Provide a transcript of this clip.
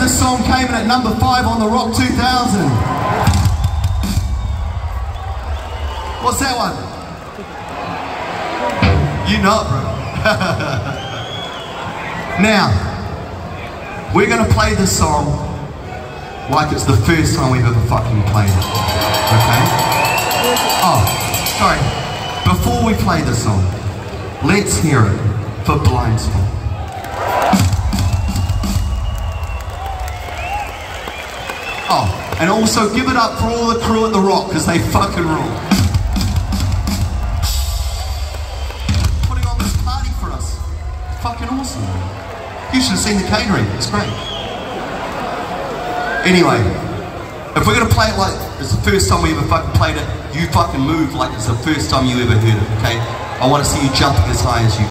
this song came in at number 5 on the Rock 2000. What's that one? You know it, bro. Now, we're gonna play this song like it's the first time we've ever fucking played it. Okay? Oh, sorry. Before we play this song, let's hear it for Blind Spot. Oh, and also give it up for all the crew at the Rock, because they fucking rule. Putting on this party for us. Fucking awesome. You should have seen the catering, it's great. Anyway, if we're gonna play it like it's the first time we ever fucking played it, you fucking move like it's the first time you ever heard it, okay? I want to see you jumping as high as you